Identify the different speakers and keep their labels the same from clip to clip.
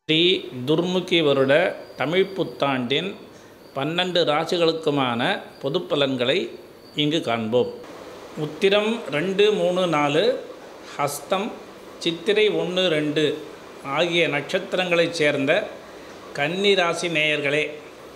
Speaker 1: ஸ்ரீ துர்முகி வருட தமிழ் புத்தாண்டின் 12 ராசிகளுக்குமான பொது பலன்களை இங்கு காண்போம். உத்திரம் 2, 3, 4, ஹஸ்தம், சித்திரை 1, 2 ஆகிய நட்சத்திரங்களைச் சேர்ந்த கன்னி ராசி நேயர்களே,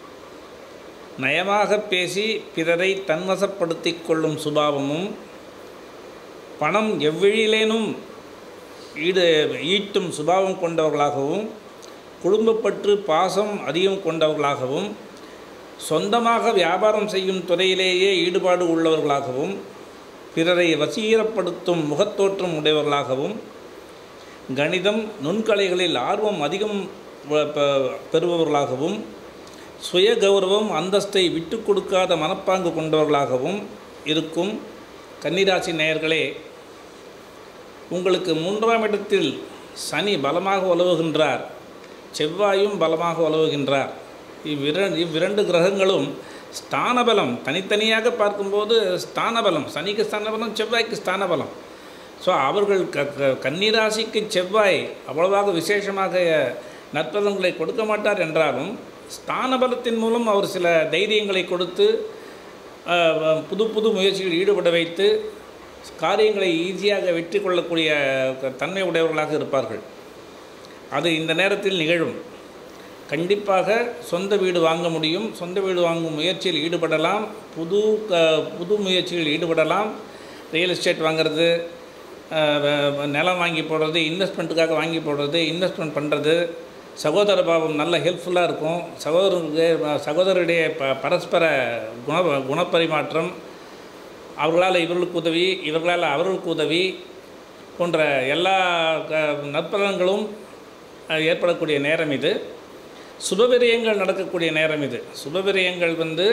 Speaker 1: நயமாக பேசி பிறரை தன்வசப்படுத்தி கொள்ளும் சுபாவமும், பணம் எவ்வழியிலேனும் ஈட்டும் சுபாவம் கொண்டவர்களாகவும், குடும்பப்பற்று பாசம் அதிகம் கொண்டவர்களாகவும், சொந்தமாக வியாபாரம் செய்யும் துறையிலேயே ஈடுபாடு உள்ளவர்களாகவும், பிறரை வசீகரப்படுத்தும் முகத்தோற்றம் உடையவர்களாகவும், கணிதம் நுண்கலைகளில் ஆர்வம் அதிகம் பெறுபவர்களாகவும், சுய கௌரவம் அந்தஸ்தை விட்டு கொடுக்காத மனப்பாங்கு கொண்டவர்களாகவும் இருக்கும் கன்னிராசி நேயர்களே, உங்களுக்கு 3ஆம் இடத்தில் சனி பலமாக உலவுகின்றார், செவ்வாயும் பலமாக உலவுகின்றார். இவ்விரண்டு கிரகங்களும் ஸ்தானபலம், தனித்தனியாக பார்க்கும்போது ஸ்தானபலம், சனிக்கு ஸ்தானபலம், செவ்வாய்க்கு ஸ்தானபலம். ஸோ அவர்கள் கன்னிராசிக்கு செவ்வாய் அவ்வளவாக விசேஷமாக நற்பலன்களை கொடுக்க மாட்டார் என்றாலும், ஸ்தானபலத்தின் மூலம் அவர் சில தைரியங்களை கொடுத்து புது புது முயற்சிகளில் ஈடுபட வைத்து காரியங்களை ஈஸியாக வெற்றி கொள்ளக்கூடிய தன்மை உடையவர்களாக இருப்பார்கள். அது இந்த நேரத்தில் நிகழும். கண்டிப்பாக சொந்த வீடு வாங்க முடியும், சொந்த வீடு வாங்கும் முயற்சியில் ஈடுபடலாம், புது முயற்சியில் ஈடுபடலாம். ரியல் எஸ்டேட் வாங்கிறது, நிலம் வாங்கி போடுறது, இன்வெஸ்ட்மெண்ட்டுக்காக வாங்கி போடுறது, இன்வெஸ்ட்மெண்ட் பண்ணுறது, சகோதர பாவம் நல்ல ஹெல்ப்ஃபுல்லாக இருக்கும். சகோதரருடைய பரஸ்பர குணப்பரிமாற்றம், அவர்களால் இவர்களுக்கு உதவி, இவர்களால் அவர்களுக்கு உதவி போன்ற எல்லா நற்பலன்களும் ஏற்படக்கூடிய நேரம் இது. சுபவிரயங்கள் நடக்கக்கூடிய நேரம் இது. சுபவிரயங்கள்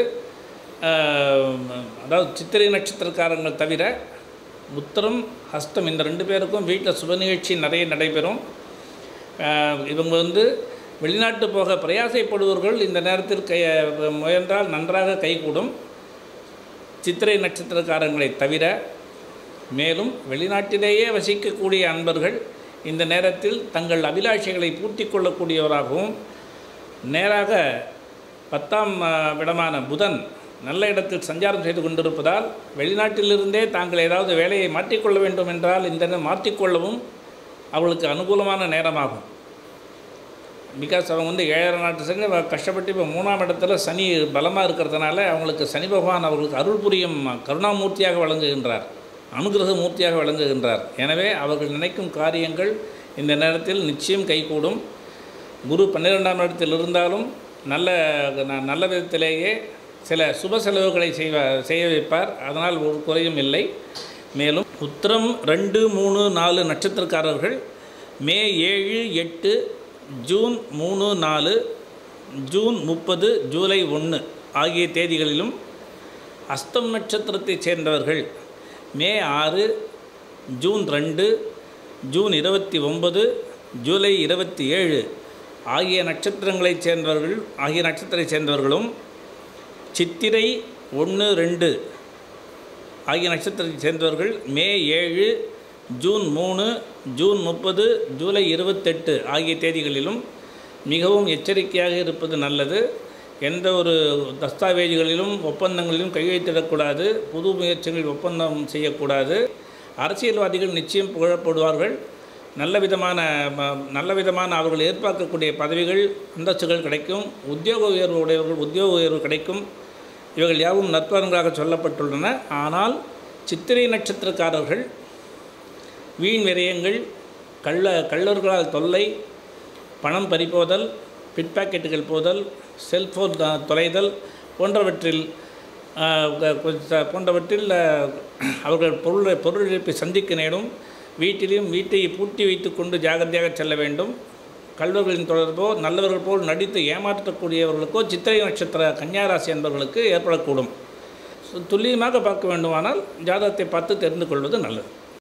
Speaker 1: அதாவது சித்திரை நட்சத்திரக்காரங்கள் தவிர உத்திரம், ஹஸ்தம் இந்த 2 பேருக்கும் வீட்டில் சுப நிகழ்ச்சி நிறைய நடைபெறும். இவங்க வெளிநாட்டு போக பிரயாசைப்படுவர்கள் இந்த நேரத்தில் முயன்றால் நன்றாக கைகூடும், சித்திரை நட்சத்திரக்காரங்களை தவிர. மேலும் வெளிநாட்டிலேயே வசிக்கக்கூடிய அன்பர்கள் இந்த நேரத்தில் தங்கள் அபிலாஷைகளை பூர்த்தி கொள்ளக்கூடியவராகவும், நேராக 10ஆம் இடமான புதன் நல்ல இடத்தில் சஞ்சாரம் செய்து கொண்டிருப்பதால், வெளிநாட்டிலிருந்தே தாங்கள் ஏதாவது வேலையை மாற்றிக்கொள்ள வேண்டும் என்றால் இந்த மாற்றிக்கொள்ளவும் அவர்களுக்கு அனுகூலமான நேரமாகும். பிகாஸ் அவங்க 7ஆம் நாட்டு சனி கஷ்டப்பட்டு இப்போ 3ஆம் இடத்துல சனி பலமாக இருக்கிறதுனால அவங்களுக்கு சனி பகவான் அவர்களுக்கு அருள் புரியும் கருணாமூர்த்தியாக வழங்குகின்றார், அனுகிரக மூர்த்தியாக வழங்குகின்றார். எனவே அவர்கள் நினைக்கும் காரியங்கள் இந்த நேரத்தில் நிச்சயம் கைகூடும். குரு 12ஆம் இடத்தில் இருந்தாலும் நல்ல விதத்திலேயே சில சுப செலவுகளை செய்ய வைப்பார், அதனால் ஒரு குறையும் இல்லை. மேலும் உத்திரம் 2, 3, 4 நட்சத்திரக்காரர்கள் மே 7, 8, ஜூன் 3, 4, ஜூன் 30, ஜூலை 1 ஆகிய தேதிகளிலும், அஸ்தம் நட்சத்திரத்தைச் சேர்ந்தவர்கள் மே 6, ஜூன் 2, ஜூன் 29, ஜூலை 27 ஆகிய நட்சத்திரத்தைச் சேர்ந்தவர்களும், சித்திரை 1, 2 ஆகிய நட்சத்திரத்தைச் சேர்ந்தவர்கள் மே 7, ஜூன் 3, ஜூன் 30, ஜூலை 28 ஆகிய தேதிகளிலும் மிகவும் எச்சரிக்கையாக இருப்பது நல்லது. எந்த ஒரு தஸ்தாவேஜுகளிலும் ஒப்பந்தங்களிலும் கையெழுத்திடக்கூடாது, புது முயற்சிகளில் ஒப்பந்தம் செய்யக்கூடாது. அரசியல்வாதிகள் நிச்சயம் புகழப்படுவார்கள். நல்ல விதமான அவர்கள் எதிர்பார்க்கக்கூடிய பதவிகள், அந்தஸ்துகள் கிடைக்கும். உத்தியோக உயர்வு கிடைக்கும். இவைகள் யாவும் நற்பலன்களாக சொல்லப்பட்டுள்ளன. ஆனால் சித்திரை நட்சத்திரக்காரர்கள் வீண் விரயங்கள், கள்ளர்களால் தொல்லை, பணம் பறிப்போதல், பிட்பாக்கெட்டுகள் போதல், செல்ஃபோன் தொலைதல் போன்றவற்றில் அவர்கள் பொருள் இழப்பை சந்திக்க நேரும். வீட்டை பூட்டி வைத்து கொண்டு ஜாகிரதையாக செல்ல வேண்டும். கள்வர்களின் தொடர்போ நல்லவர்கள் போல் நடித்து ஏமாற்றக்கூடியவர்களுக்கோ சித்திரை நட்சத்திர கன்னியாராசி என்பவர்களுக்கு ஏற்படக்கூடும். துல்லியமாக பார்க்க வேண்டுமானால் ஜாதகத்தை பார்த்து தெரிந்து கொள்வது நல்லது.